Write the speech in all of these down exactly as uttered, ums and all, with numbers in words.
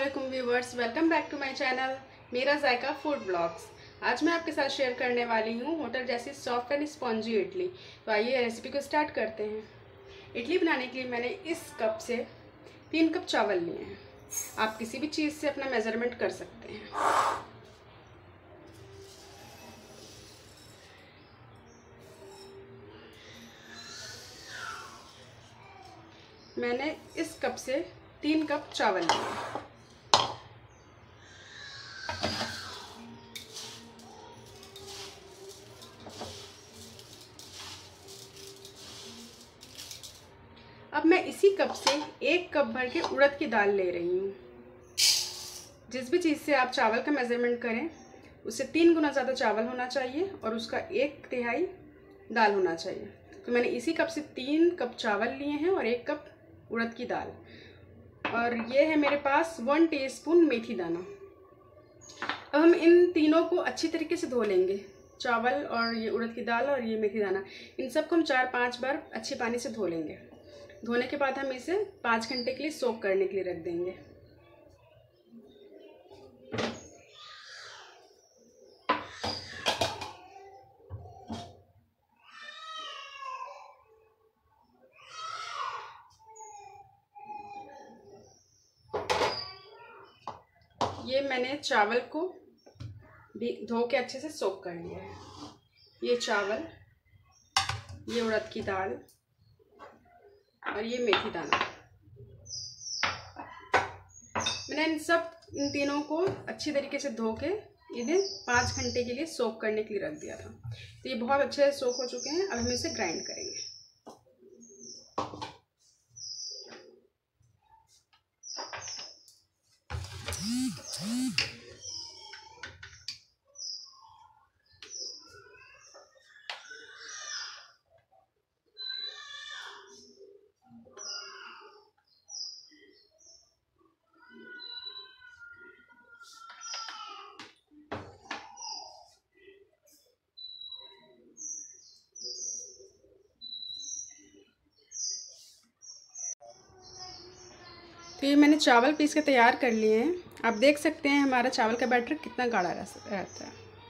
अस्सलामुअलैकुम viewers, welcome back to my channel मेरा जायका फूड ब्लॉग्स। आज मैं आपके साथ शेयर करने वाली हूँ होटल जैसी सॉफ्ट एंड स्पॉन्जी इडली। तो आइए रेसिपी को स्टार्ट करते हैं। इडली बनाने के लिए मैंने इस कप से तीन कप चावल लिए हैं। आप किसी भी चीज़ से अपना मेज़रमेंट कर सकते हैं। मैंने इस कप से तीन कप चावल लिए। अब मैं इसी कप से एक कप भर के उड़द की दाल ले रही हूँ। जिस भी चीज़ से आप चावल का मेज़रमेंट करें उससे तीन गुना ज़्यादा चावल होना चाहिए और उसका एक तिहाई दाल होना चाहिए। तो मैंने इसी कप से तीन कप चावल लिए हैं और एक कप उड़द की दाल, और ये है मेरे पास वन टीस्पून मेथी दाना। अब हम इन तीनों को अच्छी तरीके से धो लेंगे, चावल और ये उड़द की दाल और ये मेथी दाना, इन सबको हम चार पांच बार अच्छे पानी से धो लेंगे। धोने के बाद हम इसे पाँच घंटे के लिए सोक करने के लिए रख देंगे। ये मैंने चावल को भी धो के अच्छे से सोक कर लिया है। ये चावल, ये उड़द की दाल और ये मेथी दाना, मैंने इन सब इन तीनों को अच्छी तरीके से धो के इन्हें पाँच घंटे के लिए सोक करने के लिए रख दिया था। तो ये बहुत अच्छे से सोक हो चुके हैं। अब हम इसे ग्राइंड करेंगे। तो ये मैंने चावल पीस के तैयार कर लिए हैं। आप देख सकते हैं हमारा चावल का बैटर कितना गाढ़ा रहता है।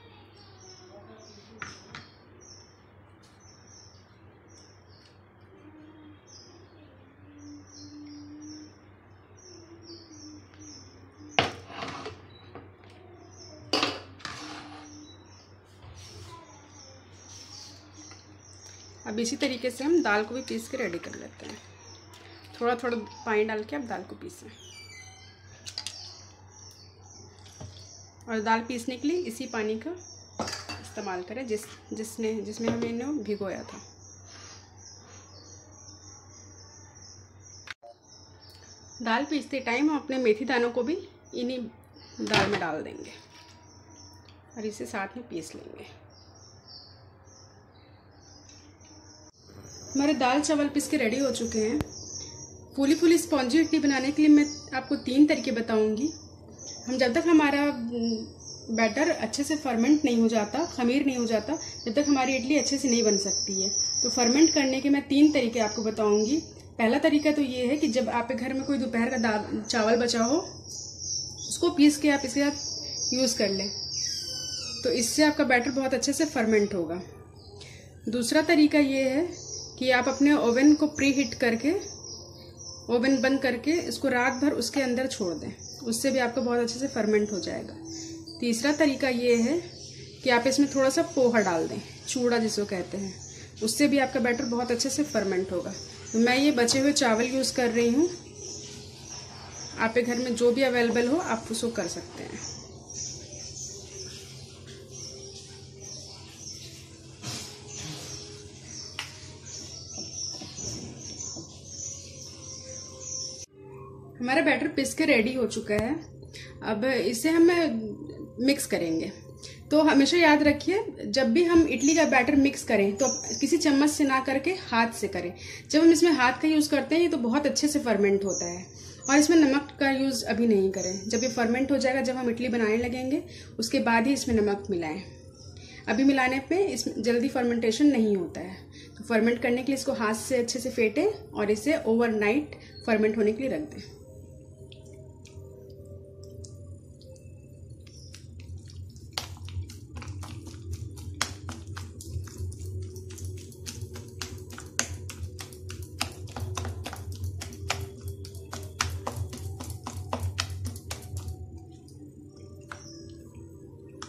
अब इसी तरीके से हम दाल को भी पीस के रेडी कर लेते हैं। थोड़ा थोड़ा पानी डाल के अब दाल को पीसें, और दाल पीसने के लिए इसी पानी का इस्तेमाल करें जिस जिसने जिसमें हमने इन्हें भिगोया था। दाल पीसते टाइम हम अपने मेथी दानों को भी इन्हीं दाल में डाल देंगे और इसे साथ में पीस लेंगे। हमारे दाल चावल पीस के रेडी हो चुके हैं। फूली फूली स्पॉन्जी इडली बनाने के लिए मैं आपको तीन तरीके बताऊंगी। हम जब तक हमारा बैटर अच्छे से फर्मेंट नहीं हो जाता, खमीर नहीं हो जाता, जब तक हमारी इडली अच्छे से नहीं बन सकती है। तो फर्मेंट करने के मैं तीन तरीके आपको बताऊंगी। पहला तरीका तो ये है कि जब आपके घर में कोई दोपहर का दाल चावल बचा हो, उसको पीस के आप इसके साथ यूज़ कर लें, तो इससे आपका बैटर बहुत अच्छे से फर्मेंट होगा। दूसरा तरीका ये है कि आप अपने ओवन को प्री हीट करके, ओवन बंद करके इसको रात भर उसके अंदर छोड़ दें, उससे भी आपका बहुत अच्छे से फर्मेंट हो जाएगा। तीसरा तरीका ये है कि आप इसमें थोड़ा सा पोहा डाल दें, चूड़ा जिसको कहते हैं, उससे भी आपका बैटर बहुत अच्छे से फर्मेंट होगा। तो मैं ये बचे हुए चावल यूज़ कर रही हूँ। आपके घर में जो भी अवेलेबल हो आप उसको कर सकते हैं। हमारा बैटर पिस के रेडी हो चुका है। अब इसे हम मिक्स करेंगे। तो हमेशा याद रखिए, जब भी हम इडली का बैटर मिक्स करें तो किसी चम्मच से ना करके हाथ से करें। जब हम इसमें हाथ का यूज़ करते हैं तो बहुत अच्छे से फर्मेंट होता है। और इसमें नमक का यूज़ अभी नहीं करें। जब ये फर्मेंट हो जाएगा, जब हम इडली बनाने लगेंगे, उसके बाद ही इसमें नमक मिलाएं। अभी मिलाने पे इसमें जल्दी फर्मेंटेशन नहीं होता है। तो फर्मेंट करने के लिए इसको हाथ से अच्छे से फेंटें और इसे ओवरनाइट फर्मेंट होने के लिए रख दें।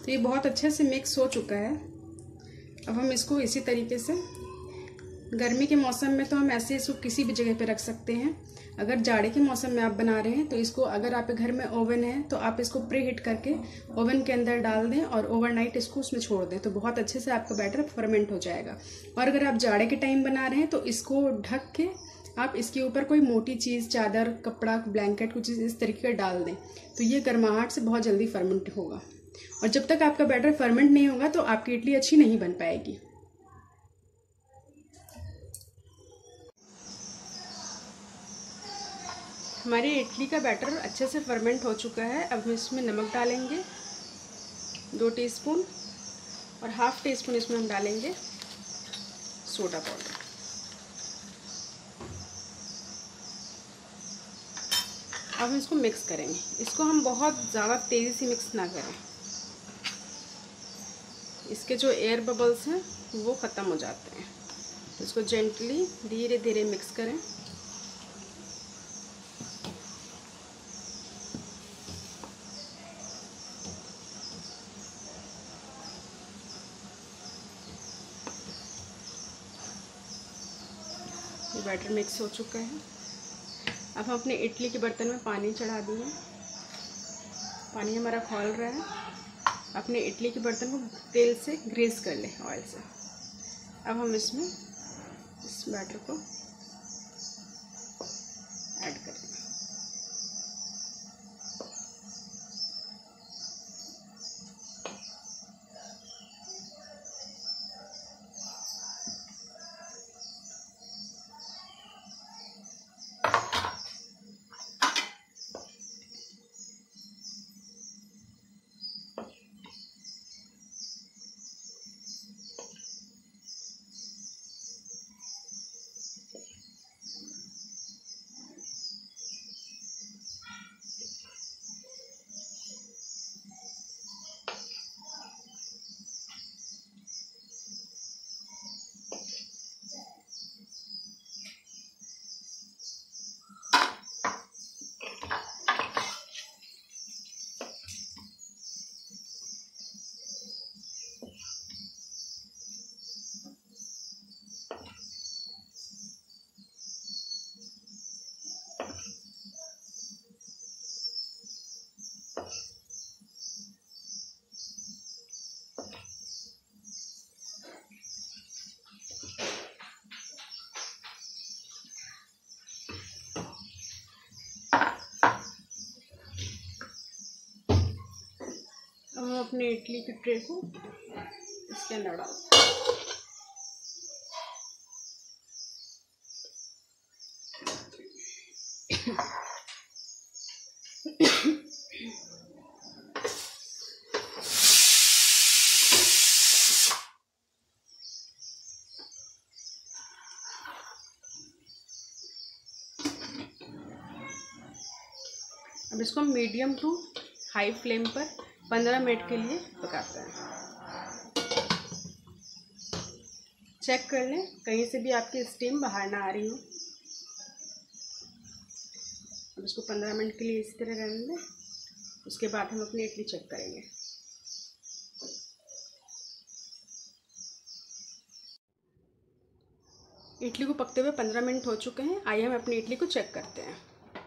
तो ये बहुत अच्छे से मिक्स हो चुका है। अब हम इसको इसी तरीके से, गर्मी के मौसम में तो हम ऐसे इसको किसी भी जगह पे रख सकते हैं। अगर जाड़े के मौसम में आप बना रहे हैं तो इसको, अगर आपके घर में ओवन है तो आप इसको प्री हीट करके ओवन के अंदर डाल दें और ओवरनाइट इसको उसमें छोड़ दें, तो बहुत अच्छे से आपका बैटर फर्मेंट हो जाएगा। और अगर आप जाड़े के टाइम बना रहे हैं तो इसको ढक के आप इसके ऊपर कोई मोटी चीज़, चादर, कपड़ा, ब्लैंकेट, कुछ चीज़ इस तरीके का डाल दें, तो ये गर्माहट से बहुत जल्दी फर्मेंट होगा। और जब तक आपका बैटर फर्मेंट नहीं होगा तो आपकी इडली अच्छी नहीं बन पाएगी। हमारी इडली का बैटर अच्छे से फर्मेंट हो चुका है। अब हम इसमें नमक डालेंगे दो टीस्पून और हाफ टी स्पून इसमें हम डालेंगे सोडा पाउडर। अब हम इसको मिक्स करेंगे। इसको हम बहुत ज़्यादा तेज़ी से मिक्स ना करें, इसके जो एयर बबल्स हैं वो ख़त्म हो जाते हैं। तो इसको जेंटली धीरे धीरे मिक्स करें। बैटर मिक्स हो चुका है। अब हम अपने इडली के बर्तन में पानी चढ़ा दिए, पानी हमारा खौल रहा है। अपने इडली के बर्तन को तेल से ग्रीस कर लें, ऑयल से। अब हम इसमें इस बैटर को ऐड करें। हम अपने इडली की ट्रे को इसके अंदर डाल अब इसको मीडियम टू हाई फ्लेम पर पंद्रह मिनट के लिए पकाते हैं। चेक कर लें कहीं से भी आपकी स्टीम बाहर ना आ रही हो। अब इसको पंद्रह मिनट के लिए इसी तरह रहने दें। उसके बाद हम अपनी इडली चेक करेंगे। इडली को पकते हुए पंद्रह मिनट हो चुके हैं। आइए हम अपनी इडली को चेक करते हैं।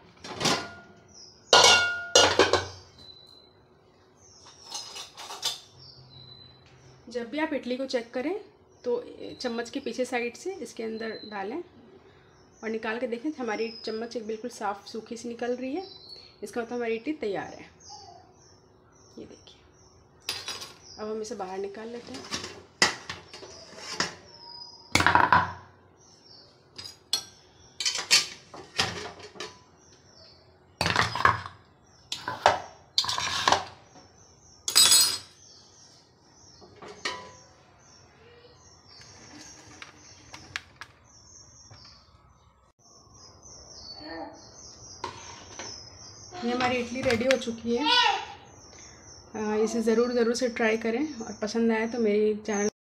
जब भी आप इडली को चेक करें तो चम्मच के पीछे साइड से इसके अंदर डालें और निकाल के देखें तो हमारी चम्मच एक बिल्कुल साफ़ सूखी सी निकल रही है। इसका मतलब हमारी इडली तैयार है। ये देखिए। अब हम इसे बाहर निकाल लेते हैं। ये हमारी इडली रेडी हो चुकी है। इसे ज़रूर ज़रूर से ट्राई करें और पसंद आए तो मेरी चैनल